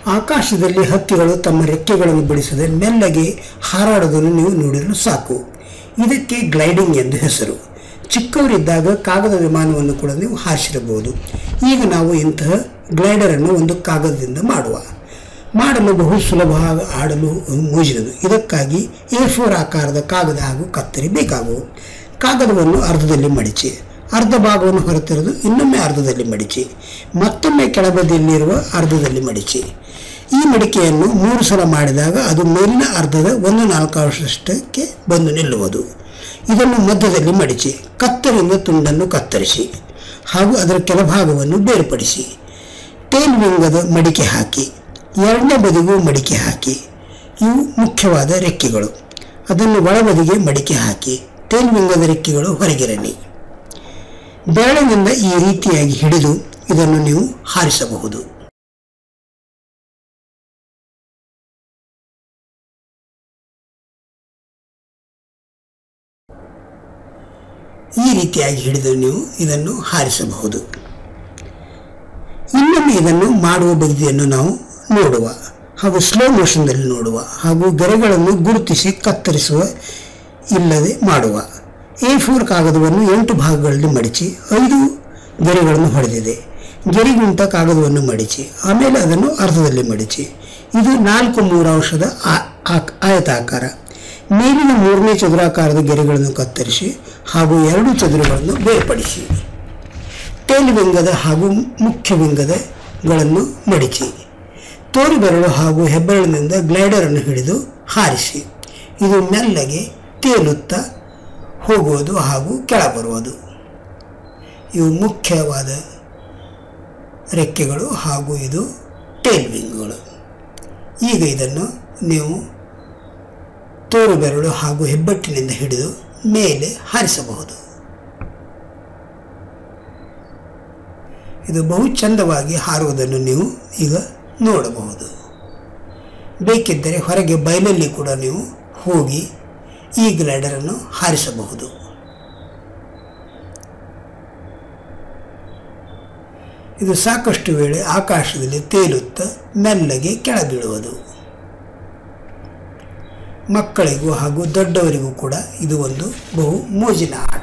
ಆಕಾಶದಲ್ಲಿ ಹಕ್ಕಿಗಳು ತಮ್ಮ ರೆಕ್ಕೆಗಳನ್ನು ಬಿಡಿಸದೆ ಮೆಲ್ಲಗೆ ಹಾರಾಡುವುದನ್ನು ನೀವು ನೋಡಿದರೂ ಸಾಕು. ಇದಕ್ಕೆ ಗ್ಲೈಡಿಂಗ್ ಎಂದು ಹೆಸರು. ಚಿಕ್ಕವರಿದ್ದಾಗ ಕಾಗದ ವಿಮಾನವನ್ನು ಕೂಡ ನೀವು ಹಾರಿಸಿರಬಹುದು. ಈಗ ನಾವು ಇಂತಹ ಗ್ಲೈಡರನ್ನು ಒಂದು ಕಾಗದದಿಂದ ಮಾಡಲು ಬಹು ಸುಲಭ, ಆಡಲು ಮೋಜಿನದು. ಇದಕ್ಕಾಗಿ A4 ಆಕಾರದ ಕಾಗದ ಹಾಗೂ ಕತ್ತರಿ ಬೇಕಾಗುವು. ಕಾಗದವನ್ನು ಅರ್ಧದಲ್ಲಿ ಮಡಿಚಿ, ಅರ್ಧ ಭಾಗವನ್ನು ಹೊರತೆರೆದು ಇನ್ನೊಮ್ಮೆ ಅರ್ಧದಲ್ಲಿ ಮಡಿಚಿ, ಮತ್ತೊಮ್ಮೆ ಕೆಳಬದಿಯಲ್ಲಿರುವ ಅರ್ಧದಲ್ಲಿ ಮಡಿಚಿ. ಈ ಮಡಿಕೆಯನ್ನು 3 ಸಲ ಮಾಡಿದಾಗ ಅದು ಮೇಲಿನ ಅರ್ಧದ 1/4 ಬಂದು ನಿಲ್ಲುವುದು. ಇದನ್ನು ಮಧ್ಯದಲ್ಲಿ ಮಡಿಚಿ, ಕತ್ತರಿಯಿಂದ ತುಂಡನ್ನು ಕತ್ತರಿಸಿ ಹಾಗೂ ಅದರ ಕೆಳಭಾಗವನ್ನು ಬೇರ್ಪಡಿಸಿ ಟೇಲ್ ವಿಂಗದ ಮಡಿಕೆ ಹಾಕಿ, ಎರಡನೇ ಬದಿಗೂ ಮಡಿಕೆ ಹಾಕಿ. ಇವು ಮುಖ್ಯವಾದ ರೆಕ್ಕೆಗಳು. ಅದನ್ನು ಒಳಬದಿಗೆ ಮಡಿಕೆ ಹಾಕಿ ಟೇಲ್ ವಿಂಗದ ರೆಕ್ಕೆಗಳು ಹೊರಗಿರಲಿ. ಬೆರಳಿನಿಂದ ಈ ರೀತಿಯಾಗಿ ಹಿಡಿದು ಇದನ್ನು ನೀವು ಹಾರಿಸಬಹುದು. ಈ ರೀತಿಯಾಗಿ ಹಿಡಿದು ನೀವು ಇದನ್ನು ಹಾರಿಸಬಹುದು. ಇನ್ನೊಮ್ಮೆ ಇದನ್ನು ಮಾಡುವ ಬಗೆಯನ್ನು ನಾವು ನೋಡುವ ಹಾಗೂ ಸ್ಲೋ ಮೋಷನ್ದಲ್ಲಿ ನೋಡುವ ಹಾಗೂ ಗೆರೆಗಳನ್ನು ಗುರುತಿಸಿ ಕತ್ತರಿಸುವ ಇಲ್ಲದೆ ಮಾಡುವ. A4 ಕಾಗದವನ್ನು 8 ಭಾಗಗಳಲ್ಲಿ ಮಡಿಚಿ 5 ಗೆರೆಗಳನ್ನು ಹೊಡೆದಿದೆ. ಗೆರೆಗಿಂತ ಕಾಗದವನ್ನು ಮಡಿಚಿ ಆಮೇಲೆ ಅದನ್ನು ಅರ್ಧದಲ್ಲಿ ಮಡಿಚಿ. ಇದು 4 3/4 ಆಯತಾಕಾರ. ಮೇಲಿನ 3ನೇ ಚದುರಾಕಾರದ ಗೆರೆಗಳನ್ನು ಕತ್ತರಿಸಿ ಹಾಗೂ 2 ಚದುರುಗಳನ್ನು ಬೇರ್ಪಡಿಸಿ ಟೇಲ್ ವಿಂಗದ ಹಾಗೂ ಮುಖ್ಯ ವಿಂಗದಗಳನ್ನು ಮಡಿಚಿ. ತೋರು ಬೆರಳು ಹಾಗೂ ಹೆಬ್ಬೆರಳಿನಿಂದ ಗ್ಲೈಡರನ್ನು ಹಿಡಿದು ಹಾರಿಸಿ. ಇದು ಮೆಲ್ಲಗೆ ತೇಲುತ್ತಾ ಹೋಗುವುದು ಹಾಗೂ ಕೆಳಬರುವುದು. ಇವು ಮುಖ್ಯವಾದ ರೆಕ್ಕೆಗಳು ಹಾಗೂ ಇದು ಟೇಲ್ ವಿಂಗ್ಗಳು. ಈಗ ಇದನ್ನು ನೀವು ತೋರು ಬೆರಳು ಹಾಗೂ ಹೆಬ್ಬಟ್ಟಿನಿಂದ ಹಿಡಿದು ಮೇಲೆ ಹಾರಿಸಬಹುದು. ಇದು ಬಹು ಚಂದವಾಗಿ ಹಾರುವುದನ್ನು ನೀವು ಈಗ ನೋಡಬಹುದು. ಬೇಕಿದ್ದರೆ ಹೊರಗೆ ಬಯಲಲ್ಲಿ ಕೂಡ ನೀವು ಹೋಗಿ ಈ ಗ್ಲೈಡರನ್ನು ಹಾರಿಸಬಹುದು. ಇದು ಸಾಕಷ್ಟು ವೇಳೆ ಆಕಾಶದಲ್ಲಿ ತೇಲುತ್ತಾ ಮೆಲ್ಲಗೆ ಕೆಳಬೀಳುವುದು. ಮಕ್ಕಳಿಗೂ ಹಾಗೂ ದೊಡ್ಡವರಿಗೂ ಕೂಡ ಇದು ಒಂದು ಬಹು ಮೋಜಿನ